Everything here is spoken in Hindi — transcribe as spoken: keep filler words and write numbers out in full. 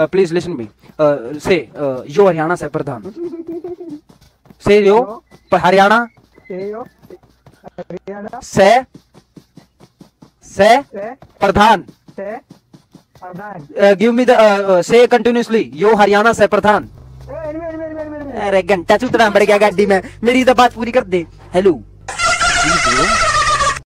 प्लीज लिसन मी, से यो हरियाणा से प्रधान, से यो हरियाणा से से प्रधान, give me the say continuously, यो हरियाणा से प्रधान। अरे घंटा चुतरा बढ़ गया गाड़ी में, मेरी तो बात पूरी कर दे। हेलो